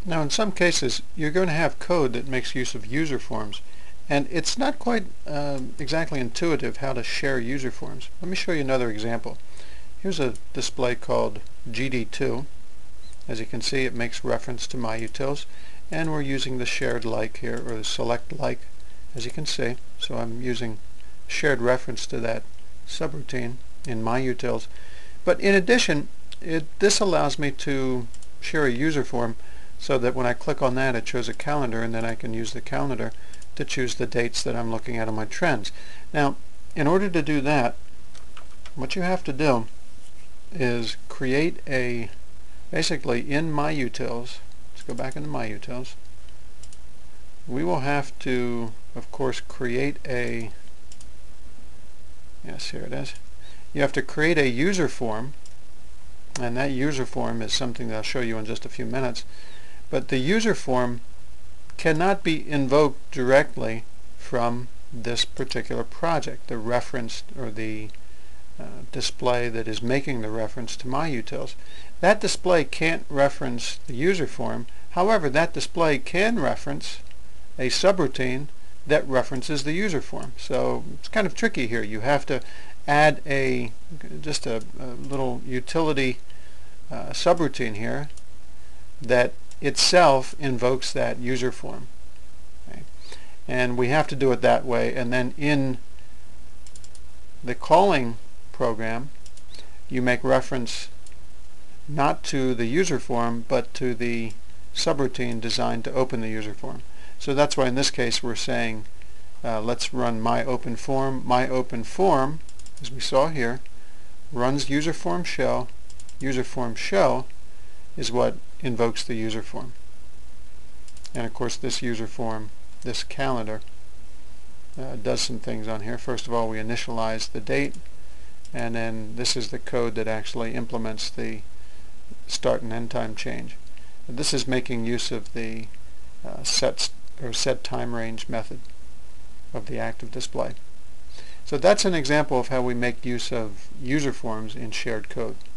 Now in some cases you're going to have code that makes use of user forms, and it's not quite exactly intuitive how to share user forms. Let me show you another example. Here's a display called GD2. As you can see, it makes reference to MyUtils, and we're using the shared like here, or the select like, as you can see. So I'm using shared reference to that subroutine in MyUtils. But in addition, this allows me to share a user form so that when I click on that, it shows a calendar, and then I can use the calendar to choose the dates that I'm looking at on my trends. Now, in order to do that, what you have to do is create a, basically in MyUtils, let's go back into MyUtils, we will have to, of course, create a, yes, here it is. You have to create a user form, and that user form is something that I'll show you in just a few minutes. But the user form cannot be invoked directly from this particular project, the reference or the display that is making the reference to MyUtils. That display can't reference the user form. However, that display can reference a subroutine that references the user form. So it's kind of tricky here. You have to add just a little utility subroutine here that itself invokes that user form. Okay. And we have to do it that way, and then in the calling program you make reference not to the user form but to the subroutine designed to open the user form. So that's why in this case we're saying let's run myOpenForm. MyOpenForm, as we saw here, runs userform shell. Userform shell is what invokes the user form. And of course this user form, this calendar, does some things on here. First of all, we initialize the date, and then this is the code that actually implements the start and end time change. And this is making use of the set time range method of the active display. So that's an example of how we make use of user forms in shared code.